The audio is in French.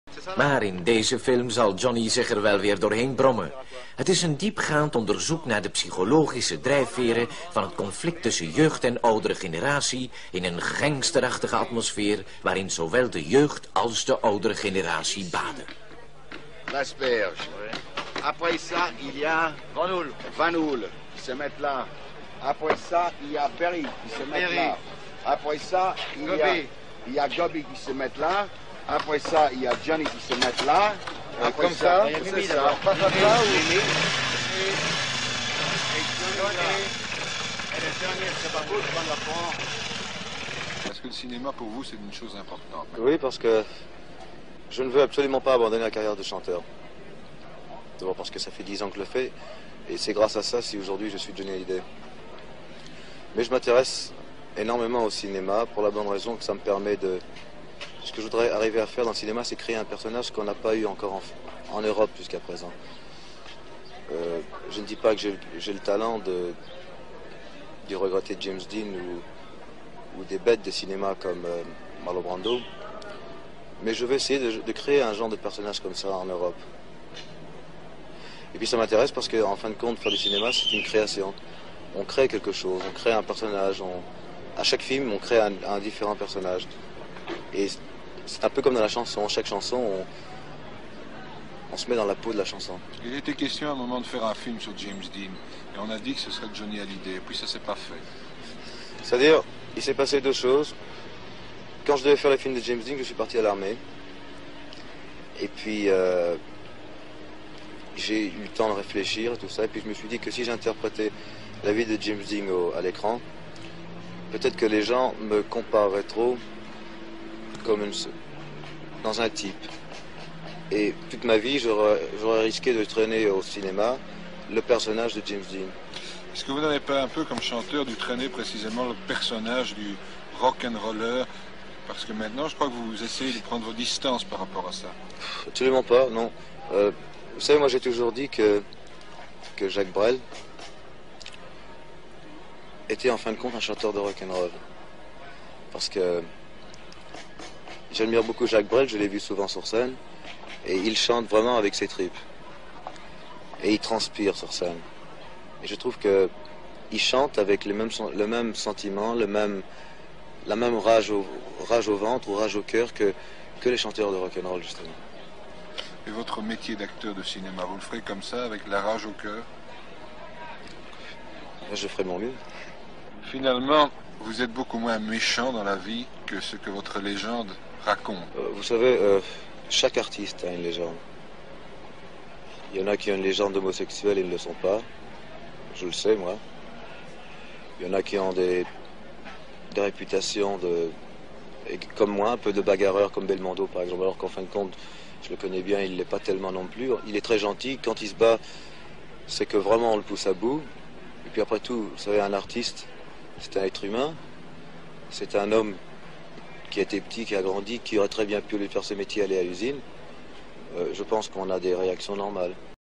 Maar in deze film zal Johnny zich er wel weer doorheen brommen. Het is een diepgaand onderzoek naar de psychologische drijfveren van het conflict tussen jeugd en oudere generatie in een gangsterachtige atmosfeer waarin zowel de jeugd als de oudere generatie baden. L'asperge. Après ça, il y a Vanoul qui se met là. Après ça, il y a Berry qui se met là. Après ça, il y a Gobi qui se met là. Après ça, il y a Johnny qui se met là. Après comme ça, c'est ça. Pas ça ou Mimi. Est-ce que le cinéma pour vous c'est une chose importante? Oui, parce que je ne veux absolument pas abandonner la carrière de chanteur. D'abord parce que ça fait 10 ans que je le fais, et c'est grâce à ça si aujourd'hui je suis Johnny Hallyday. Mais je m'intéresse énormément au cinéma pour la bonne raison que ça me permet de... Ce que je voudrais arriver à faire dans le cinéma, c'est créer un personnage qu'on n'a pas eu encore en Europe jusqu'à présent. Je ne dis pas que j'ai le talent du regretté James Dean ou des bêtes de cinéma comme Marlon Brando, mais je vais essayer de créer un genre de personnage comme ça en Europe. Et puis ça m'intéresse parce qu'en fin de compte, faire du cinéma, c'est une création. On crée quelque chose, on crée un personnage. À chaque film, on crée un différent personnage. Et c'est un peu comme dans la chanson. Chaque chanson, on se met dans la peau de la chanson. Il était question à un moment de faire un film sur James Dean. Et on a dit que ce serait Johnny Hallyday. Et puis ça s'est pas fait. C'est-à-dire, il s'est passé deux choses. Quand je devais faire le film de James Dean, je suis parti à l'armée. Et puis... j'ai eu le temps de réfléchir et tout ça, et puis je me suis dit que si j'interprétais la vie de James Dean à l'écran, peut-être que les gens me compareraient trop comme dans un type. Et toute ma vie, j'aurais risqué de traîner au cinéma le personnage de James Dean. Est-ce que vous n'avez pas un peu comme chanteur dû traîner précisément le personnage du rock'n'roller? Parce que maintenant, je crois que vous essayez de prendre vos distances par rapport à ça. Absolument pas, non. Vous savez, moi j'ai toujours dit que Jacques Brel était en fin de compte un chanteur de rock'n'roll. Parce que j'admire beaucoup Jacques Brel, je l'ai vu souvent sur scène, et il chante vraiment avec ses tripes. Et il transpire sur scène. Et je trouve qu'il chante avec le même sentiment, la même rage au ventre ou rage au cœur que les chanteurs de rock'n'roll, justement. Et votre métier d'acteur de cinéma, vous le ferez comme ça, avec la rage au cœur? Je ferai mon mieux. Finalement, vous êtes beaucoup moins méchant dans la vie que ce que votre légende raconte. Vous savez, chaque artiste a une légende. Il y en a qui ont une légende homosexuelle et ne le sont pas. Je le sais, moi. Il y en a qui ont des réputations comme moi, un peu de bagarreurs, comme Belmondo, par exemple, alors qu'en fin de compte, je le connais bien, il ne l'est pas tellement non plus. Il est très gentil. Quand il se bat, c'est que vraiment on le pousse à bout. Et puis après tout, vous savez, un artiste, c'est un être humain. C'est un homme qui a été petit, qui a grandi, qui aurait très bien pu lui faire ce métier, aller à l'usine. Je pense qu'on a des réactions normales.